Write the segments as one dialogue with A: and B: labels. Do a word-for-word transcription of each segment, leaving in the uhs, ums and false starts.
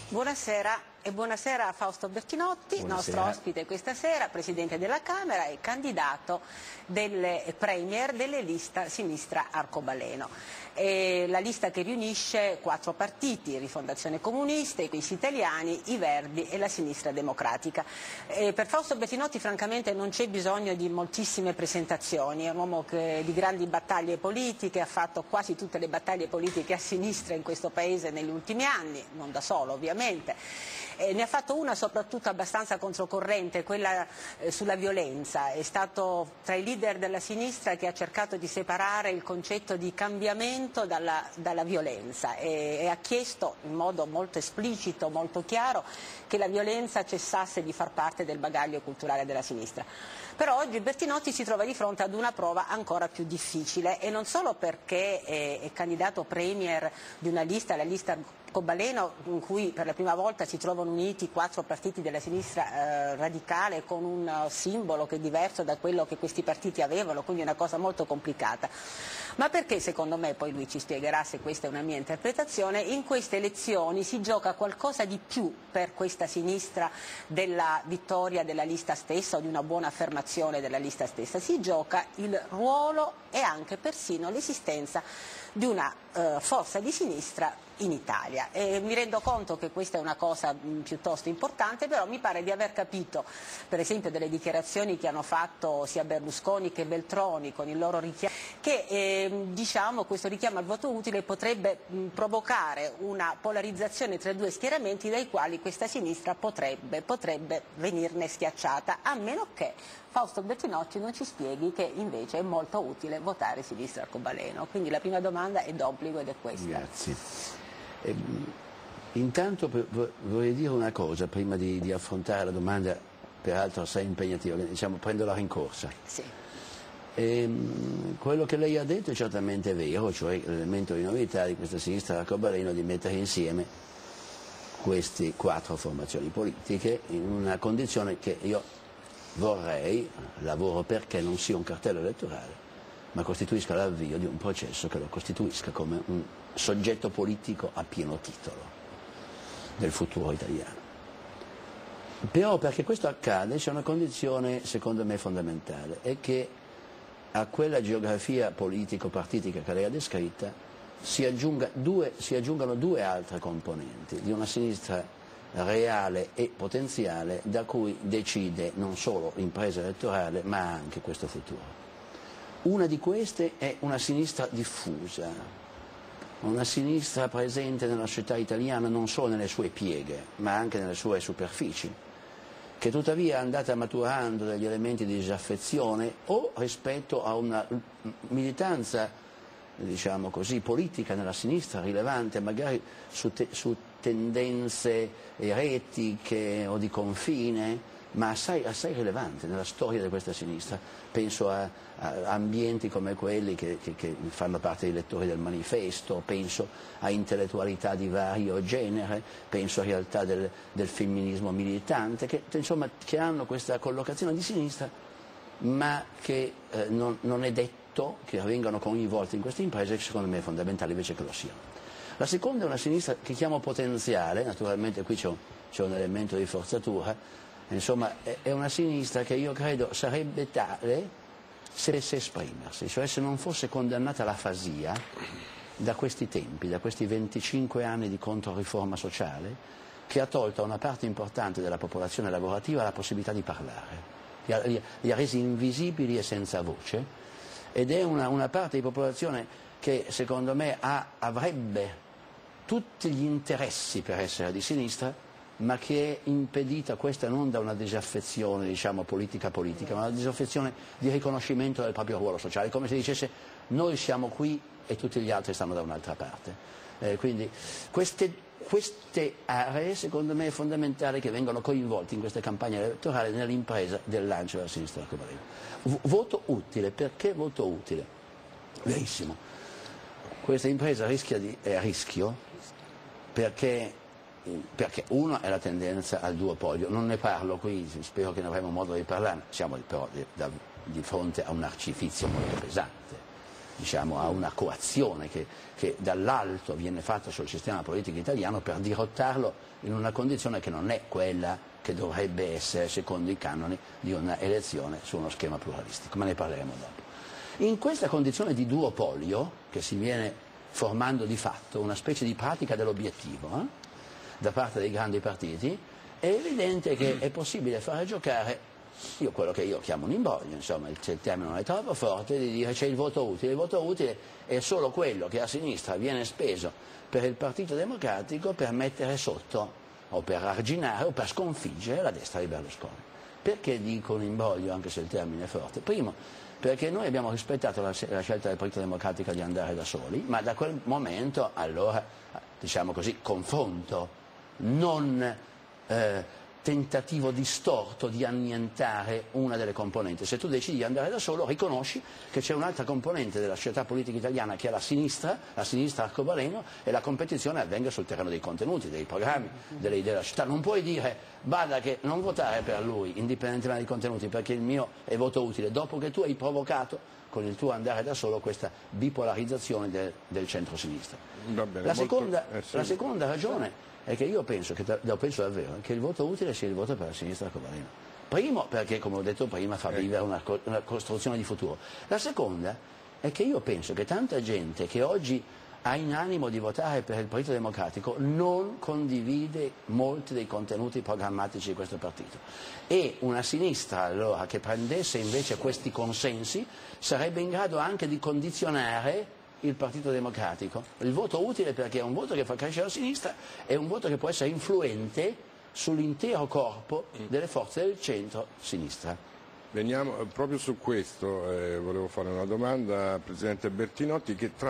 A: Buonasera e buonasera a Fausto Bertinotti, buonasera. Nostro ospite questa sera, Presidente della Camera e candidato del Premier delle lista Sinistra Arcobaleno. È la lista che riunisce quattro partiti, Rifondazione Comunista, i Quisi Italiani, i Verdi e la Sinistra Democratica. E per Fausto Bertinotti francamente non c'è bisogno di moltissime presentazioni, è un uomo che, di grandi battaglie politiche, ha fatto quasi tutte le battaglie politiche a sinistra in questo Paese negli ultimi anni, non da solo ovviamente. Eh, ne ha fatto una soprattutto abbastanza controcorrente, quella eh, sulla violenza. È stato tra i leader della sinistra che ha cercato di separare il concetto di cambiamento dalla, dalla violenza e, e ha chiesto in modo molto esplicito, molto chiaro, che la violenza cessasse di far parte del bagaglio culturale della sinistra. Però oggi Bertinotti si trova di fronte ad una prova ancora più difficile, e non solo perché è, è candidato premier di una lista, la lista Arcobaleno, in cui per la prima volta si trovano uniti quattro partiti della sinistra eh, radicale con un uh, simbolo che è diverso da quello che questi partiti avevano, quindi è una cosa molto complicata. Ma perché, secondo me, poi lui ci spiegherà se questa è una mia interpretazione, in queste elezioni si gioca qualcosa di più per questa sinistra della vittoria della lista stessa o di una buona affermazione della lista stessa. Si gioca il ruolo e anche persino l'esistenza di una eh, forza di sinistra in Italia. E mi rendo conto che questa è una cosa mh, piuttosto importante, però mi pare di aver capito, per esempio delle dichiarazioni che hanno fatto sia Berlusconi che Veltroni con il loro richiamo, che eh, diciamo, questo richiamo al voto utile potrebbe mh, provocare una polarizzazione tra due schieramenti dai quali questa sinistra potrebbe, potrebbe venirne schiacciata, a meno che Fausto Bertinotti non ci spieghi che invece è molto utile votare Sinistra Arcobaleno. Quindi la prima domanda è d'obbligo ed è questa.
B: Grazie. Eh, intanto vorrei dire una cosa prima di, di affrontare la domanda, peraltro assai impegnativa, diciamo, prendo la rincorsa.
A: Sì.
B: Eh, quello che lei ha detto è certamente vero, cioè l'elemento di novità di questa Sinistra Arcobaleno di mettere insieme queste quattro formazioni politiche in una condizione che io vorrei, lavoro perché non sia un cartello elettorale, ma costituisca l'avvio di un processo che lo costituisca come un soggetto politico a pieno titolo del futuro italiano. Però perché questo accade c'è una condizione secondo me fondamentale, è che a quella geografia politico-partitica che lei ha descritta si, aggiunga due, si aggiungano due altre componenti di una sinistra reale e potenziale da cui decide non solo l'impresa elettorale ma anche questo futuro. Una di queste è una sinistra diffusa, una sinistra presente nella società italiana non solo nelle sue pieghe ma anche nelle sue superfici, che tuttavia è andata maturando degli elementi di disaffezione o rispetto a una militanza, diciamo così, politica nella sinistra rilevante, magari su, te, su tendenze eretiche o di confine, ma assai, assai rilevante nella storia di questa sinistra. Penso a, a ambienti come quelli che, che, che fanno parte dei lettori del Manifesto, penso a intellettualità di vario genere, penso a realtà del, del femminismo militante, che, insomma, che hanno questa collocazione di sinistra, ma che eh, non, non è detto che vengano coinvolti in queste imprese, che secondo me è fondamentale invece che lo siano. La seconda è una sinistra che chiamo potenziale, naturalmente qui c'è un, c'è un elemento di forzatura, insomma è una sinistra che io credo sarebbe tale se dovesse esprimersi, cioè se non fosse condannata all'afasia da questi tempi, da questi venticinque anni di controriforma sociale, che ha tolto a una parte importante della popolazione lavorativa la possibilità di parlare, li ha, li ha resi invisibili e senza voce, ed è una, una parte di popolazione che secondo me ha, avrebbe tutti gli interessi per essere di sinistra, ma che è impedita questa non da una disaffezione, diciamo, politica-politica, ma una disaffezione di riconoscimento del proprio ruolo sociale, come se dicesse noi siamo qui e tutti gli altri stanno da un'altra parte. Eh, quindi queste, queste aree secondo me è fondamentale che vengano coinvolti in queste campagne elettorali nell'impresa del lancio della sinistra Arcobaleno. Voto utile, perché voto utile? Verissimo. Questa impresa rischia di, è a rischio perché, perché uno è la tendenza al duopolio, non ne parlo qui, spero che ne avremo modo di parlare, siamo però di, da, di fronte a un arcifizio molto pesante. diciamo, a una coazione che, che dall'alto viene fatta sul sistema politico italiano per dirottarlo in una condizione che non è quella che dovrebbe essere secondo i canoni di una elezione su uno schema pluralistico, ma ne parleremo dopo. In questa condizione di duopolio che si viene formando di fatto, una specie di pratica dell'obiettivo eh, da parte dei grandi partiti, è evidente che è possibile fare giocare io quello che io chiamo un imbroglio, insomma, il, il termine non è troppo forte, di dire c'è il voto utile. Il voto utile è solo quello che a sinistra viene speso per il Partito Democratico per mettere sotto o per arginare o per sconfiggere la destra di Berlusconi. Perché dico un imbroglio anche se il termine è forte? Primo, perché noi abbiamo rispettato la, la scelta del Partito Democratico di andare da soli, ma da quel momento allora, diciamo così, confronto, non eh, tentativo distorto di annientare una delle componenti. Se tu decidi di andare da solo, riconosci che c'è un'altra componente della società politica italiana che è la sinistra, la sinistra arcobaleno, e la competizione avvenga sul terreno dei contenuti, dei programmi, delle idee della città. Non puoi dire, bada che non votare per lui, indipendentemente dai contenuti, perché il mio è voto utile, dopo che tu hai provocato con il tuo andare da solo questa bipolarizzazione del, del centro-sinistra. La seconda, molto, eh, sì. la seconda ragione è che io penso, che, lo penso davvero, che il voto utile sia il voto per la sinistra arcobaleno. Primo, perché, come ho detto prima, fa vivere una, una costruzione di futuro. La seconda è che io penso che tanta gente che oggi ha in animo di votare per il Partito Democratico non condivide molti dei contenuti programmatici di questo partito. E una sinistra, allora, che prendesse invece questi consensi, sarebbe in grado anche di condizionare il Partito Democratico. Il voto utile perché è un voto che fa crescere la sinistra, è un voto che può essere influente sull'intero corpo delle forze del centro-sinistra.
C: Veniamo proprio su questo, eh, volevo fare una domanda al Presidente Bertinotti, che tra,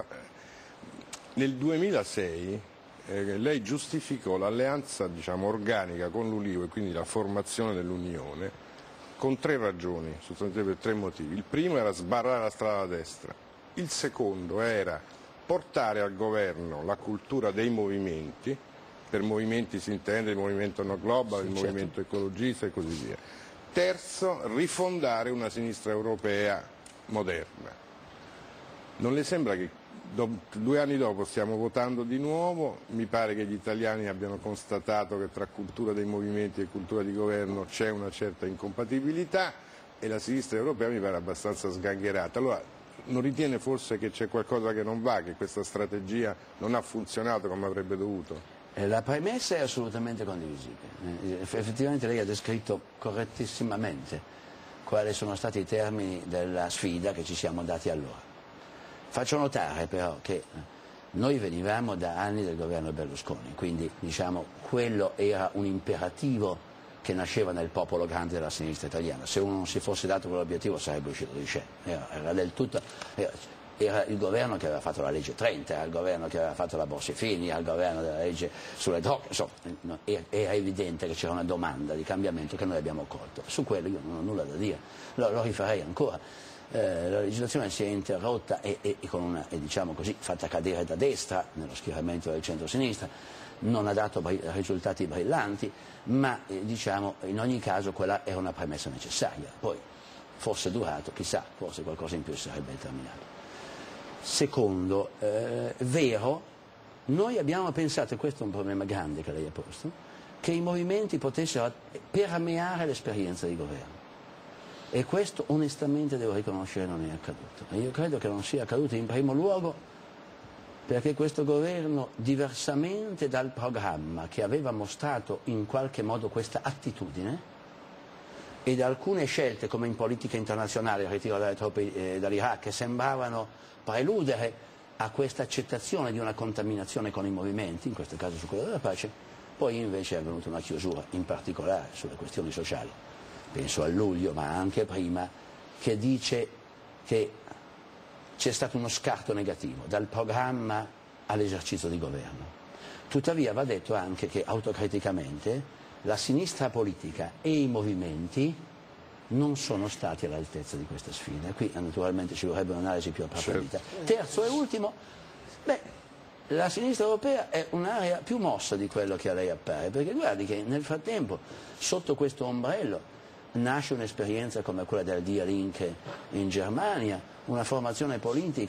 C: nel duemilasei eh, lei giustificò l'alleanza, diciamo, organica con l'Ulivo e quindi la formazione dell'Unione con tre ragioni, sostanzialmente per tre motivi. Il primo era sbarrare la strada a destra. Il secondo era portare al governo la cultura dei movimenti, per movimenti si intende il movimento No Global, sì, il certo. movimento ecologista e così via. Terzo, rifondare una sinistra europea moderna. Non le sembra che do, due anni dopo stiamo votando di nuovo? Mi pare che gli italiani abbiano constatato che tra cultura dei movimenti e cultura di governo c'è una certa incompatibilità e la sinistra europea mi pare abbastanza sgangherata. Allora, non ritiene forse che c'è qualcosa che non va, che questa strategia non ha funzionato come avrebbe dovuto?
B: La premessa è assolutamente condivisibile. Effettivamente lei ha descritto correttissimamente quali sono stati i termini della sfida che ci siamo dati allora. Faccio notare però che noi venivamo da anni del governo Berlusconi, quindi diciamo quello era un imperativo che nasceva nel popolo grande della sinistra italiana. Se uno non si fosse dato quell'obiettivo sarebbe uscito di scena. Era, era del tutto, era, era il governo che aveva fatto la legge trenta, era il governo che aveva fatto la Bossi-Fini, era il governo della legge sulle droghe, insomma, era, era evidente che c'era una domanda di cambiamento che noi abbiamo colto. Su quello io non ho nulla da dire, lo, lo rifarei ancora. Eh, la legislazione si è interrotta e, e, e, con una, e diciamo così, fatta cadere da destra nello schieramento del centro-sinistra, non ha dato risultati brillanti, ma eh, diciamo in ogni caso quella era una premessa necessaria. Poi fosse durato, chissà, forse qualcosa in più sarebbe determinato. Secondo, eh, vero, noi abbiamo pensato, e questo è un problema grande che lei ha posto, che i movimenti potessero permeare l'esperienza di governo. E questo onestamente devo riconoscere non è accaduto. E io credo che non sia accaduto in primo luogo perché questo governo, diversamente dal programma che aveva mostrato in qualche modo questa attitudine, e da alcune scelte come in politica internazionale, il ritiro delle truppe eh, dall'Iraq, che sembravano preludere a questa accettazione di una contaminazione con i movimenti, in questo caso su quello della pace, poi invece è avvenuta una chiusura, in particolare sulle questioni sociali. Penso a luglio, ma anche prima, che dice che c'è stato uno scarto negativo dal programma all'esercizio di governo. Tuttavia va detto anche che autocriticamente la sinistra politica e i movimenti non sono stati all'altezza di questa sfida. Qui naturalmente ci vorrebbe un'analisi più approfondita. Terzo e ultimo, beh, la sinistra europea è un'area più mossa di quello che a lei appare, perché guardi che nel frattempo sotto questo ombrello nasce un'esperienza come quella del Die Linke in Germania, una formazione politica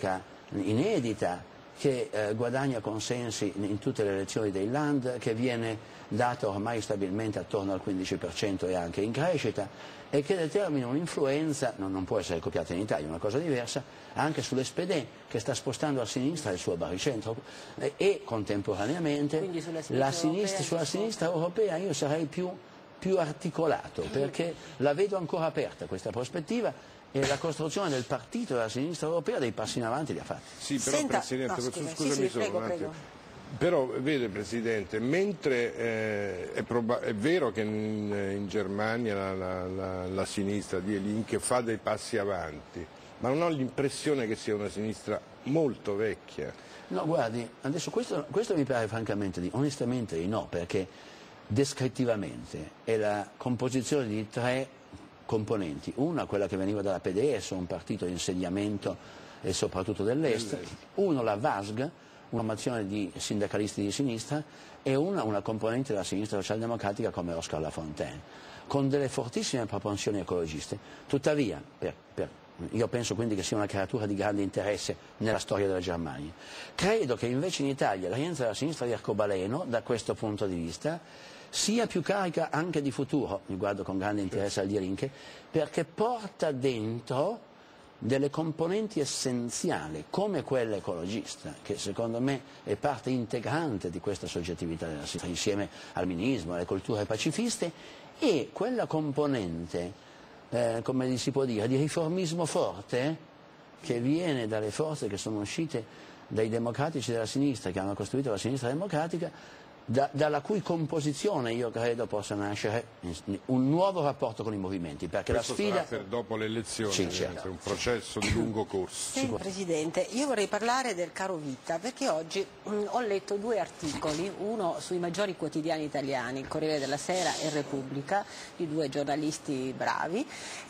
B: inedita, che eh, guadagna consensi in tutte le elezioni dei Land, che viene data ormai stabilmente attorno al quindici per cento e anche in crescita, e che determina un'influenza, non, non può essere copiata in Italia, è una cosa diversa, anche sull'S P D, che sta spostando a sinistra il suo baricentro, e, e contemporaneamente la sinistra, sulla sinistra europea io sarei più, più articolato, perché la vedo ancora aperta questa prospettiva, e la costruzione del partito della sinistra europea dei passi in avanti li ha fatti.
C: Sì, però
A: Senta,
C: Presidente,
A: no, scusa,
C: scusami
A: sì, sì,
C: solo
A: prego,
C: un attimo.
A: prego.
C: Però vede Presidente, mentre eh, è, è vero che in, in Germania la, la, la, la sinistra di Elinke fa dei passi avanti, ma non ho l'impressione che sia una sinistra molto vecchia.
B: No, guardi, adesso questo, questo mi pare francamente, di, onestamente di no, perché descrittivamente è la composizione di tre componenti. Una, quella che veniva dalla P D S, un partito di insediamento e soprattutto dell'Est, uno la V A S G, una formazione di sindacalisti di sinistra, e una, una componente della sinistra socialdemocratica come Oscar Lafontaine, con delle fortissime propensioni ecologiste. Tuttavia, per, per, io penso quindi che sia una creatura di grande interesse nella storia della Germania. Credo che invece in Italia la tendenza della sinistra di Arcobaleno, da questo punto di vista, sia più carica anche di futuro, mi guardo con grande interesse al Die Linke, perché porta dentro delle componenti essenziali, come quella ecologista, che secondo me è parte integrante di questa soggettività della sinistra, insieme al minimalismo, alle culture pacifiste, e quella componente, eh, come si può dire, di riformismo forte, che viene dalle forze che sono uscite dai democratici della sinistra, che hanno costruito la sinistra democratica, Da, dalla cui composizione io credo possa nascere un nuovo rapporto con i movimenti, perché
C: Questo
B: la sfida
C: sarà per dopo le elezioni,
B: sì, certo.
C: È un processo di lungo corso.
A: Sì, Presidente, io vorrei parlare del caro vita, perché oggi mh, ho letto due articoli, uno sui maggiori quotidiani italiani, il Corriere della Sera e Repubblica, di due giornalisti bravi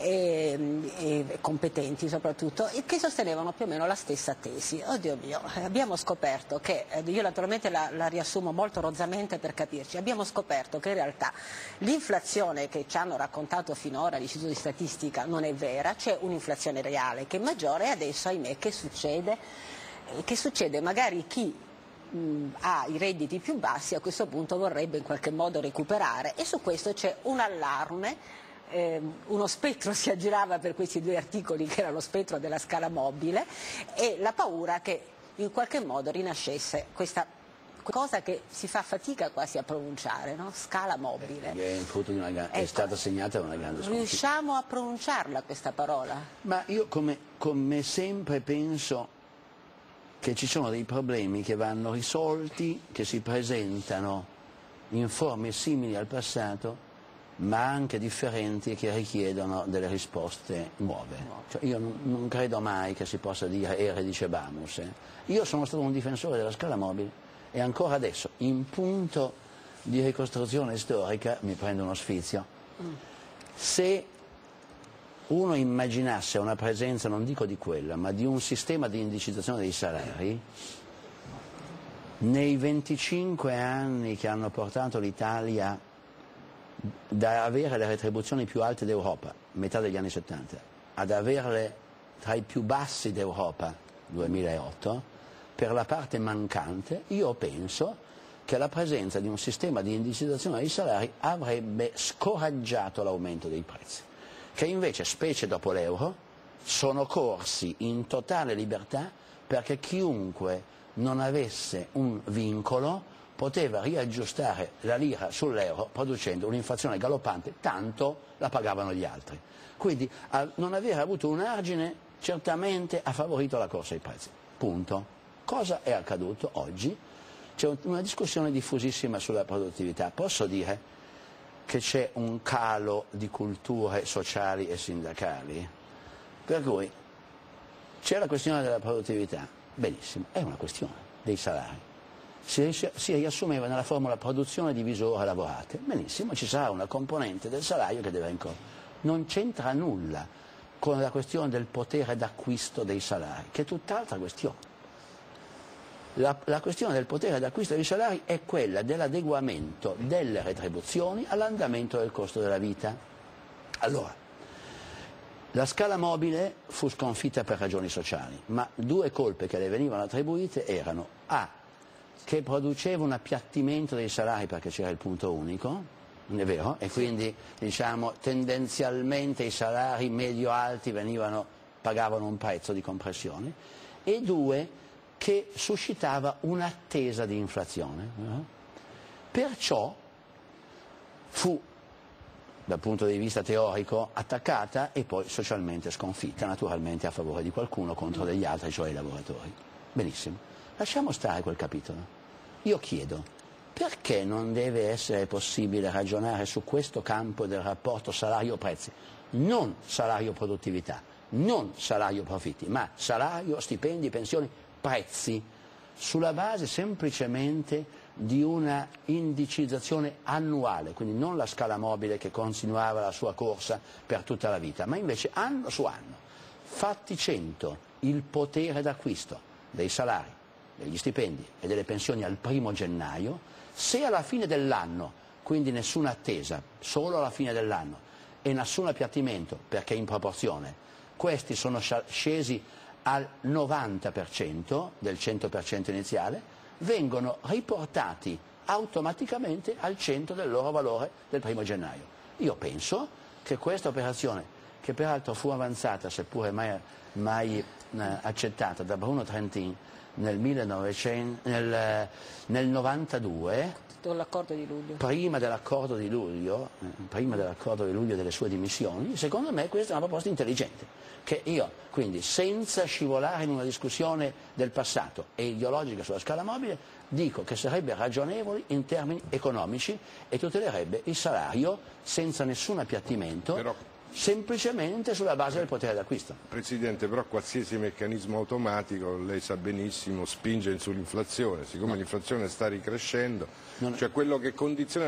A: e, e competenti soprattutto, e che sostenevano più o meno la stessa tesi. Oddio mio, abbiamo scoperto che, io naturalmente la, la riassumo molto rozzamente per capirci, abbiamo scoperto che in realtà l'inflazione che ci hanno raccontato finora l'Istituto di Statistica non è vera, c'è un'inflazione reale che è maggiore, e adesso ahimè che succede? Che succede? Magari chi mh, ha i redditi più bassi a questo punto vorrebbe in qualche modo recuperare, e su questo c'è un allarme. Eh, uno spettro si aggirava per questi due articoli, che era lo spettro della scala mobile, e la paura che in qualche modo rinascesse questa cosa che si fa fatica quasi a pronunciare, no? Scala mobile.
B: È, frutto di una, ecco, è stata segnata da una grande sconfitta.
A: Riusciamo a pronunciarla questa parola?
B: Ma io come, come sempre penso che ci sono dei problemi che vanno risolti, che si presentano in forme simili al passato, ma anche differenti, e che richiedono delle risposte nuove. Cioè, io non, non credo mai che si possa dire ere dicebamus. Eh. Io sono stato un difensore della scala mobile, e ancora adesso, in punto di ricostruzione storica, mi prendo uno sfizio. Se uno immaginasse una presenza, non dico di quella, ma di un sistema di indicizzazione dei salari, nei venticinque anni che hanno portato l'Italia da avere le retribuzioni più alte d'Europa, metà degli anni settanta, ad averle tra i più bassi d'Europa, duemilaotto, per la parte mancante, io penso che la presenza di un sistema di indicizzazione dei salari avrebbe scoraggiato l'aumento dei prezzi, che invece, specie dopo l'euro, sono corsi in totale libertà, perché chiunque non avesse un vincolo poteva riaggiustare la lira sull'euro producendo un'inflazione galoppante, tanto la pagavano gli altri. Quindi non aver avuto un argine certamente ha favorito la corsa ai prezzi. Punto. Cosa è accaduto oggi? C'è una discussione diffusissima sulla produttività. Posso dire che c'è un calo di culture sociali e sindacali? Per cui c'è la questione della produttività, benissimo, è una questione dei salari. Si, si riassumeva nella formula produzione diviso ore lavorate, benissimo, ci sarà una componente del salario che deve incorrere. Non c'entra nulla con la questione del potere d'acquisto dei salari, che è tutt'altra questione. La, la questione del potere d'acquisto dei salari è quella dell'adeguamento delle retribuzioni all'andamento del costo della vita. Allora, La scala mobile fu sconfitta per ragioni sociali, ma due colpe che le venivano attribuite erano A, che produceva un appiattimento dei salari perché c'era il punto unico, non è vero? E quindi diciamo tendenzialmente i salari medio-alti venivano, pagavano un prezzo di compressione, e due, che suscitava un'attesa di inflazione. Perciò fu, dal punto di vista teorico, attaccata e poi socialmente sconfitta, naturalmente a favore di qualcuno contro degli altri, cioè i lavoratori. Benissimo, lasciamo stare quel capitolo. Io chiedo, perché non deve essere possibile ragionare su questo campo del rapporto salario-prezzi? Non salario-produttività, non salario-profitti, ma salario, stipendi, pensioni, prezzi, sulla base semplicemente di una indicizzazione annuale, quindi non la scala mobile che continuava la sua corsa per tutta la vita, ma invece anno su anno. Fatti cento il potere d'acquisto dei salari, degli stipendi e delle pensioni al primo gennaio, se alla fine dell'anno, quindi nessuna attesa, solo alla fine dell'anno, e nessun appiattimento, perché in proporzione, questi sono scesi al novanta per cento del cento per cento iniziale, vengono riportati automaticamente al cento del loro valore del primo gennaio. Io penso che questa operazione, che peraltro fu avanzata, seppure mai, mai eh, accettata da Bruno Trentin nel, millenovecento, nel, nel novantadue,
A: l'accordo di luglio.
B: Prima dell'accordo di luglio, prima dell'accordo di luglio delle sue dimissioni, secondo me questa è una proposta intelligente, che io quindi, senza scivolare in una discussione del passato e ideologica sulla scala mobile, dico che sarebbe ragionevole in termini economici e tutelerebbe il salario senza nessun appiattimento, però, semplicemente sulla base del potere d'acquisto.
C: Presidente, però qualsiasi meccanismo automatico, lei sa benissimo, spinge sull'inflazione, siccome no. l'inflazione sta ricrescendo, non... cioè quello che condiziona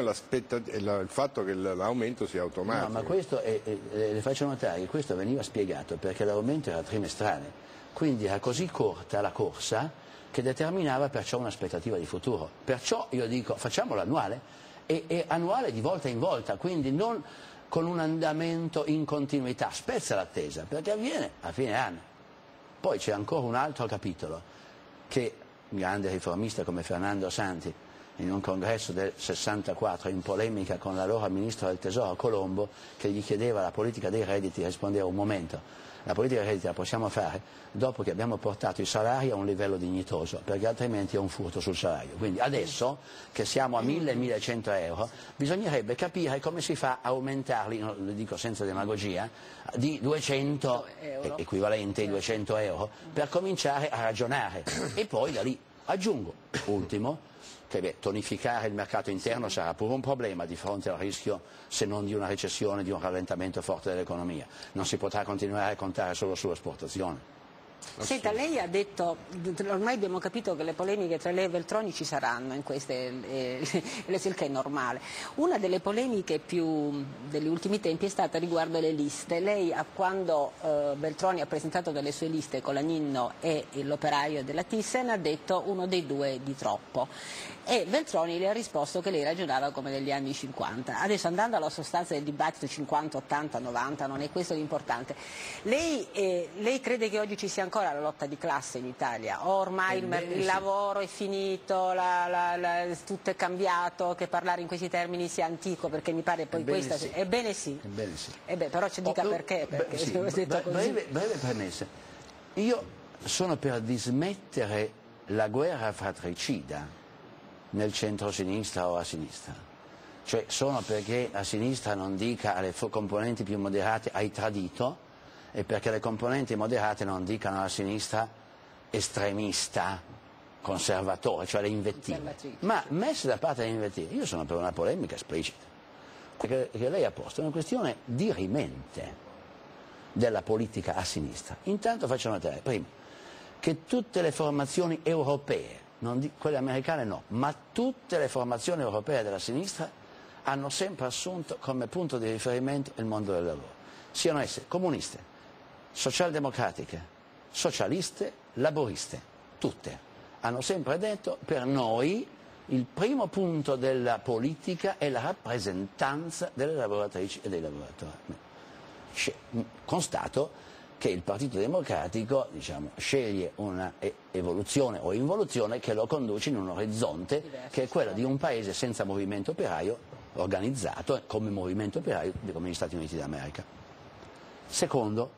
C: il fatto che l'aumento sia automatico.
B: No, ma questo, è, è, le faccio notare che questo veniva spiegato perché l'aumento era trimestrale, quindi era così corta la corsa che determinava perciò un'aspettativa di futuro. Perciò io dico facciamolo annuale, e, e annuale di volta in volta, quindi non con un andamento in continuità, spezza l'attesa, perché avviene a fine anno. Poi c'è ancora un altro capitolo, che un grande riformista come Fernando Santi, in un congresso del sessantaquattro, in polemica con l'allora ministro del Tesoro Colombo, che gli chiedeva la politica dei redditi, rispondeva: un momento, la politica dei redditi la possiamo fare dopo che abbiamo portato i salari a un livello dignitoso, perché altrimenti è un furto sul salario. Quindi adesso che siamo a mille millecento euro, bisognerebbe capire come si fa a aumentarli, lo dico senza demagogia, di duecento, equivalente ai duecento euro, per cominciare a ragionare. E poi da lì aggiungo, ultimo, che beh, tonificare il mercato interno sarà pure un problema di fronte al rischio, se non di una recessione, di un rallentamento forte dell'economia. Non si potrà continuare a contare solo sull'esportazione.
A: Senta, lei ha detto, ormai abbiamo capito che le polemiche tra lei e Veltroni ci saranno in queste elezioni, che è normale. Una delle polemiche più degli ultimi tempi è stata riguardo le liste. Lei, quando eh, Veltroni ha presentato delle sue liste con l'Agnino e l'operaio della Thyssen, ha detto uno dei due di troppo. E Veltroni le ha risposto che lei ragionava come negli anni cinquanta. Adesso, andando alla sostanza del dibattito cinquanta, ottanta, novanta, non è questo l'importante. Lei, eh, lei crede che oggi ci sia ancora la lotta di classe in Italia? Ormai il, il sì. lavoro è finito, la, la, la, tutto è cambiato, che parlare in questi termini sia antico, perché mi pare poi
B: Ebbene
A: questa...
B: Sì.
A: Ebbene sì.
B: Ebbene sì.
A: E beh, però ci dica
B: oh,
A: perché. perché
B: beh, sì.
A: detto così.
B: Breve, breve premessa. Io sono per dismettere la guerra fratricida nel centro-sinistra o a sinistra. Cioè sono perché a sinistra non dica alle componenti più moderate hai tradito, e perché le componenti moderate non dicano alla sinistra estremista, conservatore, cioè le invettive. Ma messe da parte le invettive, io sono per una polemica esplicita, perché, perché lei ha posto una questione dirimente della politica a sinistra. Intanto faccio notare, prima, che tutte le formazioni europee, non di, quelle americane no, ma tutte le formazioni europee della sinistra hanno sempre assunto come punto di riferimento il mondo del lavoro, siano esse comuniste, socialdemocratiche, socialiste, laboriste, tutte hanno sempre detto: per noi il primo punto della politica è la rappresentanza delle lavoratrici e dei lavoratori. constato che il Partito Democratico, diciamo, sceglie una evoluzione o involuzione che lo conduce in un orizzonte che è quello di un paese senza movimento operaio organizzato come movimento operaio come gli Stati Uniti d'America. Secondo,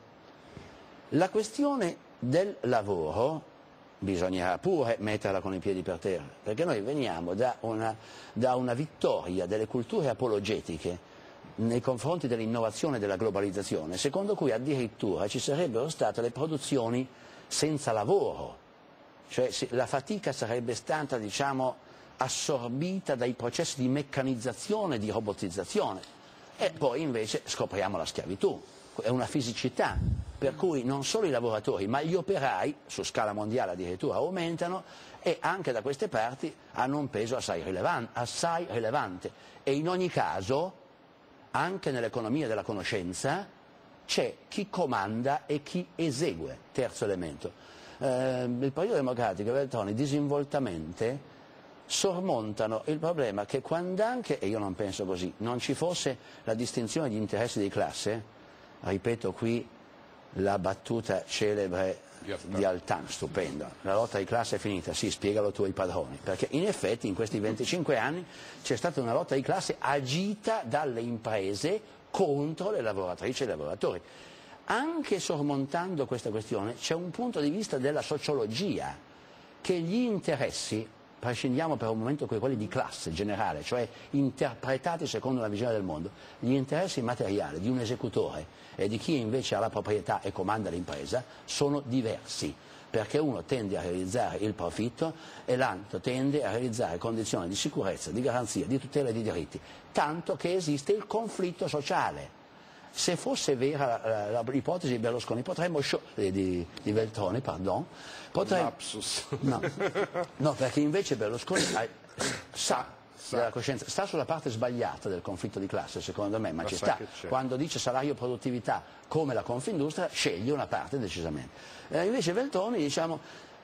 B: la questione del lavoro bisognerà pure metterla con i piedi per terra, perché noi veniamo da una, da una vittoria delle culture apologetiche nei confronti dell'innovazione e della globalizzazione, secondo cui addirittura ci sarebbero state le produzioni senza lavoro, cioè la fatica sarebbe stata, diciamo, assorbita dai processi di meccanizzazione, di robotizzazione, e poi invece scopriamo la schiavitù, è una fisicità per cui non solo i lavoratori ma gli operai su scala mondiale addirittura aumentano e anche da queste parti hanno un peso assai rilevante, assai rilevante. E in ogni caso anche nell'economia della conoscenza c'è chi comanda e chi esegue. Terzo elemento, eh, il Partito Democratico e Veltroni disinvoltamente sormontano il problema che quando anche, e io non penso così, non ci fosse la distinzione di interessi di classe, ripeto qui la battuta celebre di Altan, stupenda, la lotta di classe è finita, sì, spiegalo tu ai padroni, perché in effetti in questi venticinque anni c'è stata una lotta di classe agita dalle imprese contro le lavoratrici e i lavoratori. Anche sormontando questa questione c'è un punto di vista della sociologia, che gli interessi, prescindiamo per un momento da quelli di classe generale, cioè interpretati secondo la visione del mondo, gli interessi materiali di un esecutore e di chi invece ha la proprietà e comanda l'impresa sono diversi, perché uno tende a realizzare il profitto e l'altro tende a realizzare condizioni di sicurezza, di garanzia, di tutela di diritti, tanto che esiste il conflitto sociale. Se fosse vera l'ipotesi di Berlusconi, potremmo eh, di, di Veltroni, pardon, potremmo, no, no, perché invece Berlusconi ha, sa, sa della coscienza, sta sulla parte sbagliata del conflitto di classe, secondo me, ma, ma ci sta. Quando dice salario produttività come la Confindustria, sceglie una parte decisamente. Eh, invece Veltroni, diciamo,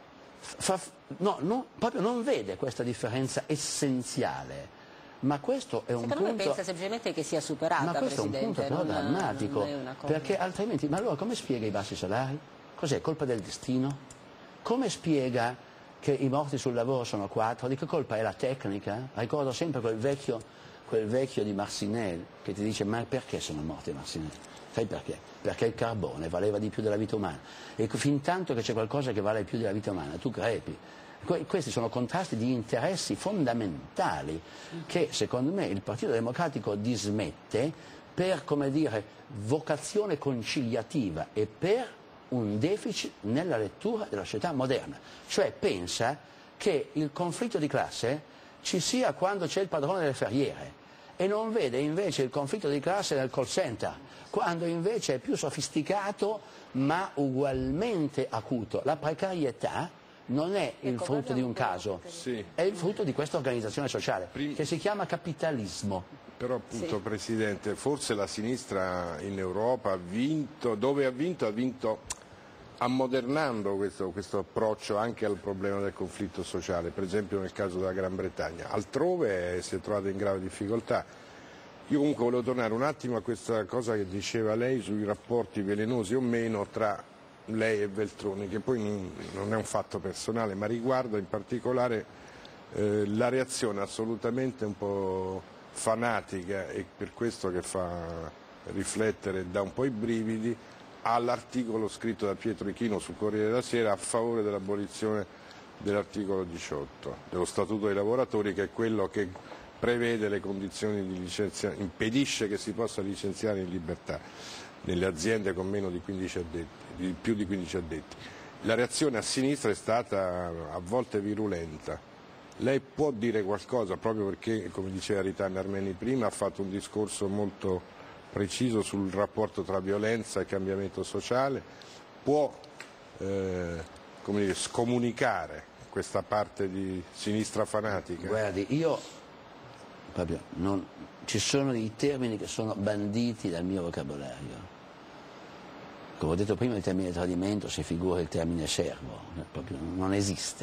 B: fa, no, no, proprio non vede questa differenza essenziale. Ma questo è un
A: Secondo
B: punto...
A: me pensa semplicemente che sia superata,
B: ma questo
A: Presidente,
B: è un punto però
A: non,
B: drammatico,
A: non
B: perché altrimenti... Ma allora come spiega i bassi salari? Cos'è? Colpa del destino? Come spiega che i morti sul lavoro sono quattro? Di che colpa è la tecnica? Ricordo sempre quel vecchio, quel vecchio di Marcinelle che ti dice: ma perché sono morti Marcinelle? Sai perché? Perché il carbone valeva di più della vita umana, e fin tanto che c'è qualcosa che vale più della vita umana tu crepi. Questi sono contrasti di interessi fondamentali che secondo me il Partito Democratico dismette per, come dire, vocazione conciliativa e per un deficit nella lettura della società moderna. Cioè pensa che il conflitto di classe ci sia quando c'è il padrone delle ferriere e non vede invece il conflitto di classe nel call center, quando invece è più sofisticato ma ugualmente acuto. La precarietà non è il frutto di un caso,
C: sì,
B: è il frutto di questa organizzazione sociale Prim- che si chiama capitalismo.
C: Però appunto,
A: sì,
C: Presidente, forse la sinistra in Europa ha vinto, dove ha vinto, ha vinto ammodernando questo, questo approccio anche al problema del conflitto sociale, per esempio nel caso della Gran Bretagna. Altrove si è trovata in grave difficoltà. Io comunque volevo tornare un attimo a questa cosa che diceva lei sui rapporti velenosi o meno tra lei e Veltroni, che poi non è un fatto personale, ma riguarda in particolare eh, la reazione assolutamente un po' fanatica, e per questo che fa riflettere e dà un po' i brividi, all'articolo scritto da Pietro Ichino sul Corriere della Sera a favore dell'abolizione dell'articolo diciotto dello Statuto dei lavoratori, che è quello che prevede le condizioni di licenziamento, impedisce che si possa licenziare in libertà nelle aziende con meno di quindici addetti, di più di quindici addetti. La reazione a sinistra è stata a volte virulenta. Lei può dire qualcosa, proprio perché, come diceva Rita Armeni prima, ha fatto un discorso molto preciso sul rapporto tra violenza e cambiamento sociale, può eh, come dire, scomunicare questa parte di sinistra fanatica?
B: Guardi, io proprio non, ci sono dei termini che sono banditi dal mio vocabolario. Come ho detto prima, il termine tradimento, si figura il termine servo, proprio non esiste,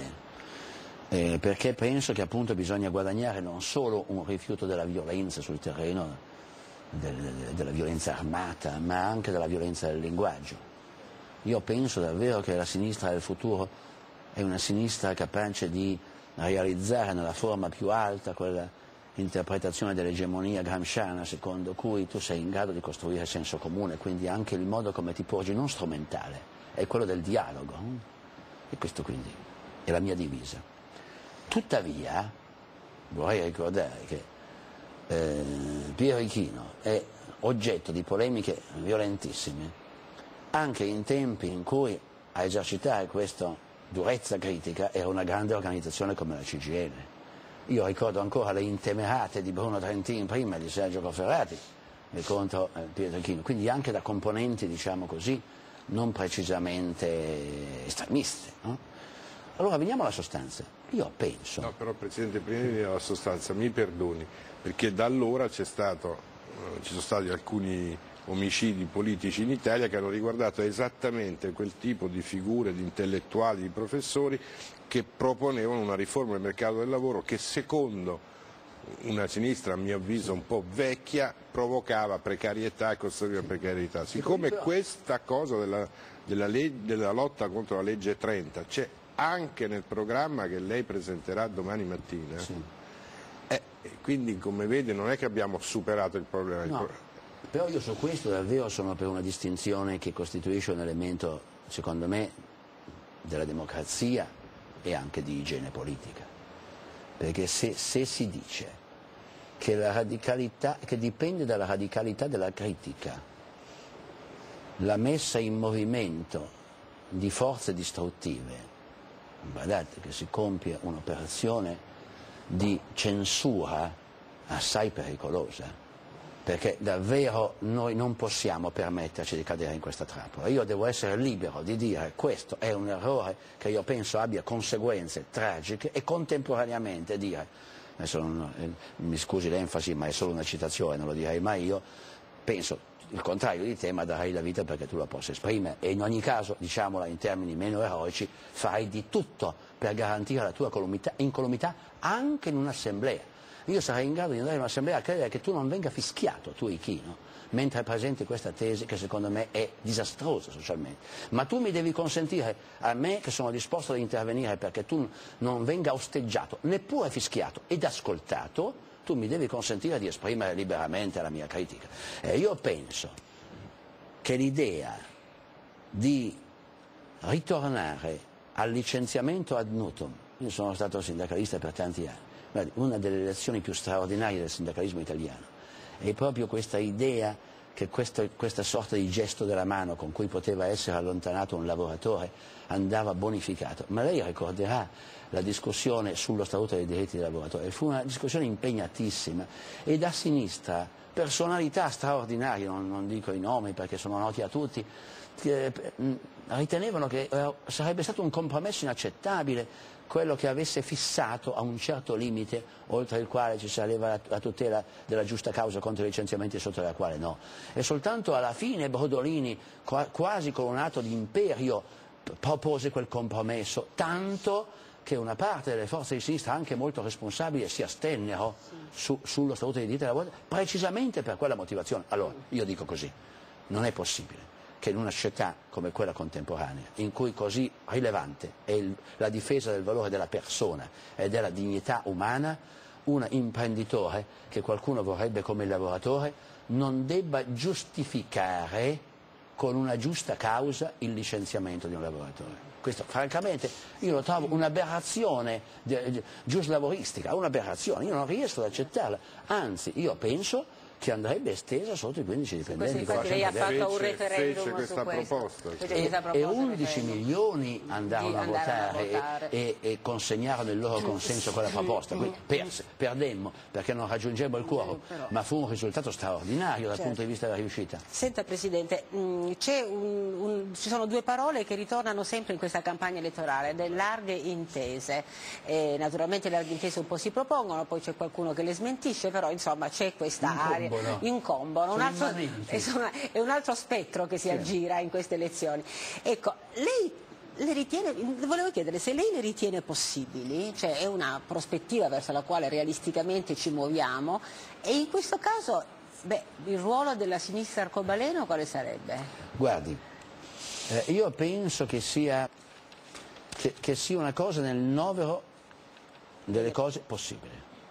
B: eh, perché penso che appunto bisogna guadagnare non solo un rifiuto della violenza sul terreno del, della violenza armata, ma anche della violenza del linguaggio. Io penso davvero che la sinistra del futuro è una sinistra capace di realizzare nella forma più alta quella interpretazione dell'egemonia gramsciana secondo cui tu sei in grado di costruire senso comune, quindi anche il modo come ti porgi non strumentale, è quello del dialogo. E questo quindi è la mia divisa. Tuttavia vorrei ricordare che eh, Piero Ichino è oggetto di polemiche violentissime anche in tempi in cui a esercitare questa durezza critica era una grande organizzazione come la C G I L. Io ricordo ancora le intemerate di Bruno Trentin prima e di Sergio Cofferati contro eh, Pietro Ichino, quindi anche da componenti, diciamo così, non precisamente estremiste. No? Allora veniamo alla sostanza. Io penso...
C: No, però Presidente, prima di venire alla sostanza, mi perdoni, perché da allora c'è stato, eh, ci sono stati alcuni omicidi politici in Italia che hanno riguardato esattamente quel tipo di figure, di intellettuali, di professori che proponevano una riforma del mercato del lavoro che secondo una sinistra, a mio avviso, un po' vecchia, provocava precarietà e costruiva precarietà. Siccome questa cosa della, della, legge, della lotta contro la legge trenta c'è anche nel programma che lei presenterà domani mattina, sì. eh, quindi come vede non è che abbiamo superato il problema.
B: No.
C: Il pro...
B: Però io su questo davvero sono per una distinzione che costituisce un elemento, secondo me, della democrazia e anche di igiene politica. Perché se, se si dice che, la radicalità, che dipende dalla radicalità della critica la messa in movimento di forze distruttive, guardate che si compie un'operazione di censura assai pericolosa. Perché davvero noi non possiamo permetterci di cadere in questa trappola. Io devo essere libero di dire questo è un errore che io penso abbia conseguenze tragiche e contemporaneamente dire, adesso non, eh, mi scusi l'enfasi ma è solo una citazione, non lo direi mai io, penso il contrario di te ma darei la vita perché tu la possa esprimere e in ogni caso, diciamola in termini meno eroici, farai di tutto per garantire la tua incolumità, incolumità anche in un'assemblea. Io sarei in grado di andare in un'assemblea a credere che tu non venga fischiato, tu Ichino, mentre presenti questa tesi che secondo me è disastrosa socialmente. Ma tu mi devi consentire a me, che sono disposto ad intervenire perché tu non venga osteggiato, neppure fischiato ed ascoltato, tu mi devi consentire di esprimere liberamente la mia critica. E io penso che l'idea di ritornare al licenziamento ad nutum, io sono stato sindacalista per tanti anni, una delle lezioni più straordinarie del sindacalismo italiano è proprio questa idea che questo, questa sorta di gesto della mano con cui poteva essere allontanato un lavoratore andava bonificato. Ma lei ricorderà la discussione sullo Statuto dei diritti dei lavoratori, fu una discussione impegnatissima e da sinistra personalità straordinarie, non, non dico i nomi perché sono noti a tutti, che ritenevano che eh, sarebbe stato un compromesso inaccettabile quello che avesse fissato a un certo limite oltre il quale ci sarebbe la, la tutela della giusta causa contro i licenziamenti sotto la quale no. E soltanto alla fine Brodolini, qua, quasi con un atto di imperio, propose quel compromesso, tanto che una parte delle forze di sinistra, anche molto responsabili, si astennero su, sullo Statuto dei diritti dei lavoratori, precisamente per quella motivazione. Allora, io dico così, non è possibile che in una società come quella contemporanea, in cui così rilevante è il, la difesa del valore della persona e della dignità umana, un imprenditore che qualcuno vorrebbe come il lavoratore non debba giustificare con una giusta causa il licenziamento di un lavoratore. Questo francamente io lo trovo un'aberrazione giuslavoristica, un'aberrazione, io non riesco ad accettarla, anzi io penso che andrebbe estesa sotto i quindici dipendenti.
A: Infatti lei ha fatto un referendum
C: fece questa
A: su questo.
C: proposta.
A: Fece
B: E,
A: questa proposta
B: e undici milioni andarono a votare,
A: a votare.
B: E, e, e consegnarono il loro consenso a quella proposta. Quindi perse, perdemmo perché non raggiungemmo il quorum, ma fu un risultato straordinario dal
A: certo.
B: punto di vista della riuscita.
A: Senta Presidente, mh, c'è un, un, ci sono due parole che ritornano sempre in questa campagna elettorale, delle larghe intese. E, naturalmente le larghe intese un po' si propongono, poi c'è qualcuno che le smentisce, però insomma c'è questa area. Incombono, un altro, è un altro spettro che si aggira in queste elezioni. Ecco, lei le ritiene, volevo chiedere se lei le ritiene possibili, cioè è una prospettiva verso la quale realisticamente ci muoviamo e in questo caso Beh, il ruolo della sinistra arcobaleno quale sarebbe?
B: Guardi, eh, io penso che sia, che, che sia una cosa nel novero delle cose possibili,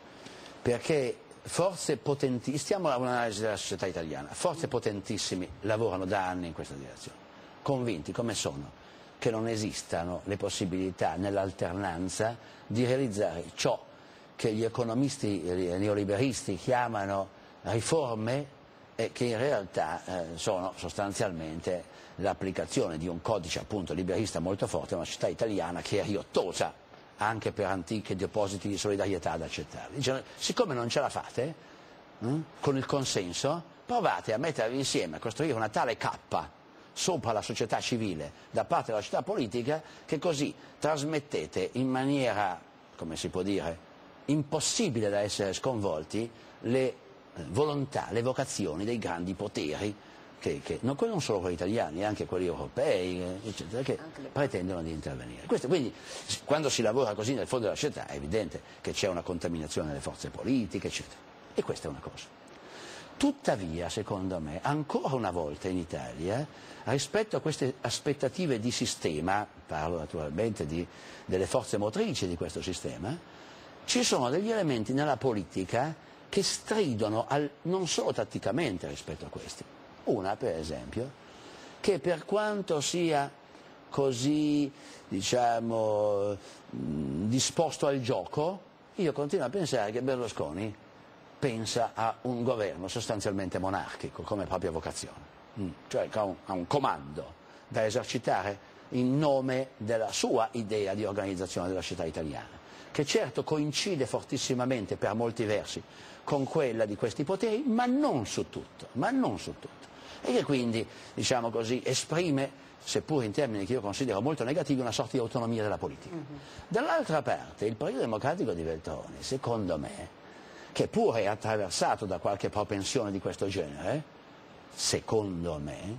B: perché forze potentissime, stiamo a un'analisi della società italiana, forze potentissime lavorano da anni in questa direzione, convinti come sono che non esistano le possibilità nell'alternanza di realizzare ciò che gli economisti neoliberisti chiamano riforme e che in realtà eh, sono sostanzialmente l'applicazione di un codice appunto liberista molto forte, una società italiana che è riottosa anche per antichi depositi di solidarietà da accettare. Dice, siccome non ce la fate hm, con il consenso, provate a mettervi insieme, a costruire una tale cappa sopra la società civile da parte della società politica che così trasmettete in maniera, come si può dire, impossibile da essere sconvolti le volontà, le vocazioni dei grandi poteri, che, che, non, non solo quelli italiani, anche quelli europei, eccetera, che pretendono di intervenire. Questo, quindi, quando si lavora così nel fondo della società è evidente che c'è una contaminazione delle forze politiche, eccetera. E questa è una cosa. Tuttavia, secondo me, ancora una volta in Italia, rispetto a queste aspettative di sistema, parlo naturalmente di, delle forze motrici di questo sistema, ci sono degli elementi nella politica che stridono al, non solo tatticamente rispetto a questi. Una, per esempio, che per quanto sia così, diciamo, disposto al gioco, io continuo a pensare che Berlusconi pensa a un governo sostanzialmente monarchico come propria vocazione, mm. cioè ha un, ha un comando da esercitare in nome della sua idea di organizzazione della società italiana, che certo coincide fortissimamente per molti versi con quella di questi poteri, ma non su tutto, ma non su tutto. E che quindi, diciamo così, esprime, seppur in termini che io considero molto negativi, una sorta di autonomia della politica. Mm-hmm. Dall'altra parte, il Partito Democratico di Veltroni, secondo me, che pure è attraversato da qualche propensione di questo genere, secondo me,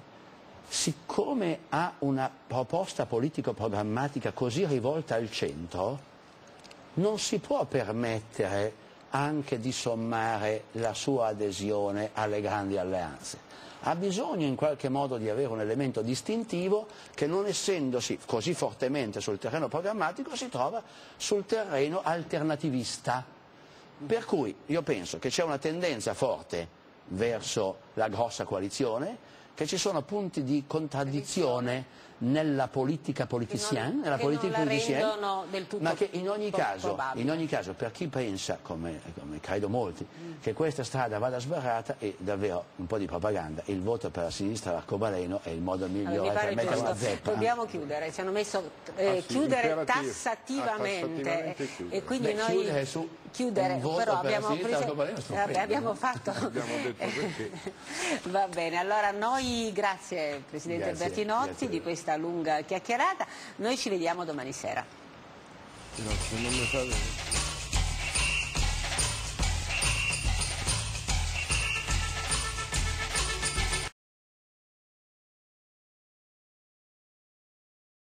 B: siccome ha una proposta politico-programmatica così rivolta al centro, non si può permettere anche di sommare la sua adesione alle grandi alleanze. Ha bisogno in qualche modo di avere un elemento distintivo che, non essendosi così fortemente sul terreno programmatico, si trova sul terreno alternativista. Per cui io penso che c'è una tendenza forte verso la grossa coalizione, che ci sono punti di contraddizione nella politica politiciana,
A: non,
B: nella politica politiciana,
A: del tutto
B: ma che in ogni, caso, in ogni caso, per chi pensa, come, come credo molti, mm. che questa strada vada sbarrata, è davvero un po' di propaganda. Il voto per la sinistra arcobaleno è il modo migliore
A: allora,
B: per mettere una zeppa.
A: Dobbiamo chiudere, ci hanno messo eh, ah, sì, chiudere tassativamente, ah, tassativamente e quindi
B: Beh,
A: noi
B: chiudere su
A: chiudere,
B: un voto
A: però
B: per
A: abbiamo,
B: la sinistra,
A: preso, vabbè, abbiamo fatto
C: abbiamo detto perché.
A: Va bene, allora noi grazie Presidente
B: Grazie,
A: Bertinotti
B: grazie.
A: di questa lunga chiacchierata, noi ci vediamo domani sera.
C: No, se non mi fate...